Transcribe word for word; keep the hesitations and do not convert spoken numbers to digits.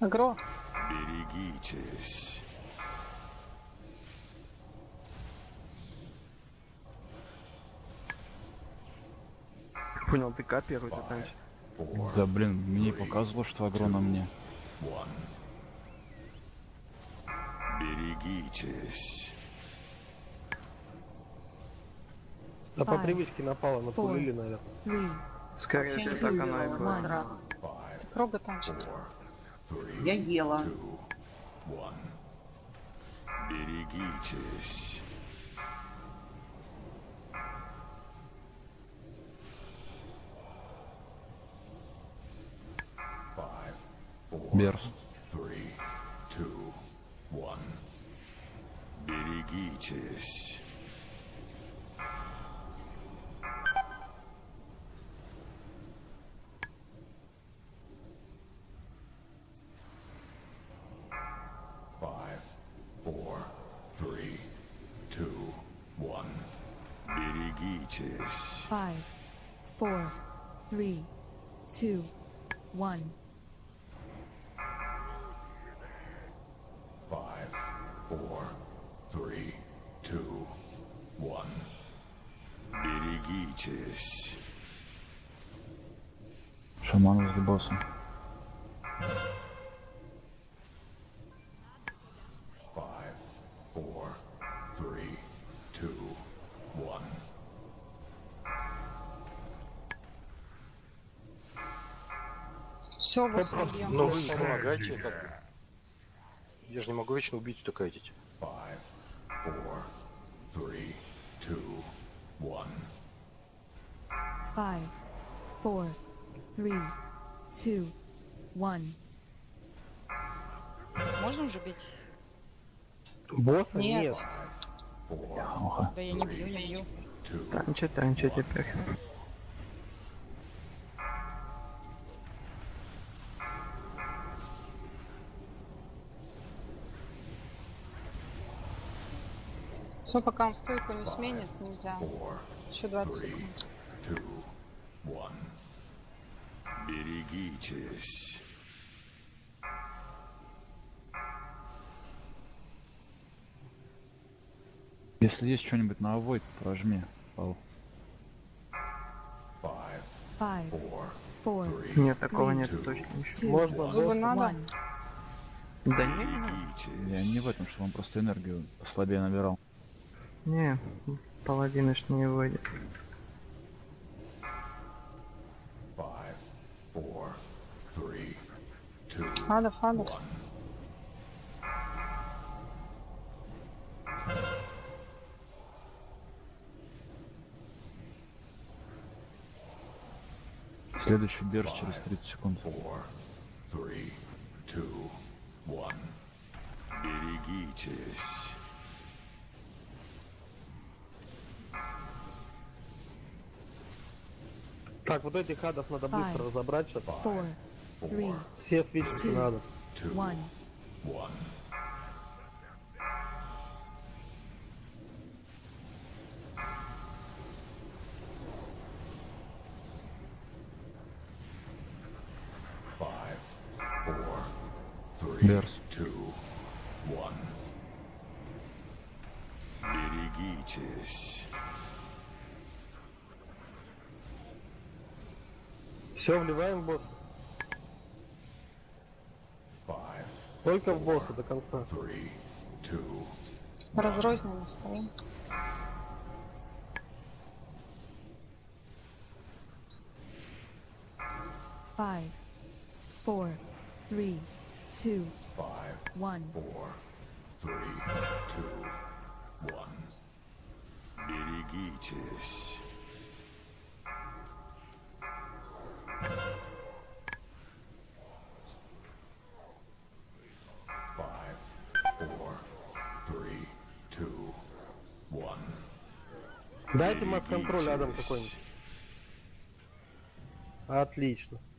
Агро. Берегитесь. Понял, ты К первый заканчиваешь. Да блин, мне показывало, что агро на мне. Берегитесь. Да по привычке напала на пулили, наверное. Скорее всего, так оно и было. Ты крога танчит. Я ела. Берегитесь. Берс. Берегитесь. Five, four, three, two, one. Берегитесь. Five, four, three, two, one. Five, four, three, two, one. Берегитесь. Шаман возле босса. Five, four, three, two, one. Все, босс, убьем. Ну вы помогайте, как бы. Я же не могу вечно убийцу кайтить. Five, four, three, two, one. Five, four, three, two, one. Можно уже бить? Босса Нет. нет. Охо. Да я не бью, не бью. Танчи, танчи теперь. Все, пока он стойку не сменит, нельзя. Еще двадцать секунд. Two, one. Берегитесь. Если есть что-нибудь на авойд, прожми, Павел. Five, Five, four, four, three, Нет, такого Three, нет точно еще. two, Можно Зубы босса. надо? one. Да не, Я не в этом, что он просто энергию послабее набирал. не, паладины ж не выйдет. five, four, three, two, Адов, адов. one. Следующий берс через тридцать секунд. Four, three, two, one. Берегитесь. Так, вот этих адов надо Five. быстро разобрать сейчас. Four, three, Все свечки Two. надо. Two, one. one. Five, four, three, Берс. two, one. Берегитесь. Все, вливаем в босса. Five, Только в босса до конца. three, two, Разрозненно стоим. Five, four, three, two, five, one. four, three, two, one. Берегитесь. Five, four, three, two, one. Дайте масс-контроль Адам какой-нибудь. Отлично.